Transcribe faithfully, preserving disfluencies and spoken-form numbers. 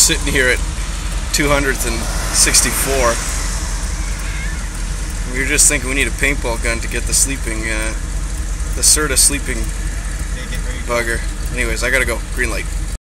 sitting here at two hundredth and sixty-four. We were just thinking we need a paintball gun to get the sleeping, uh, the Serta sleeping bugger. Anyways, I gotta go. Green light.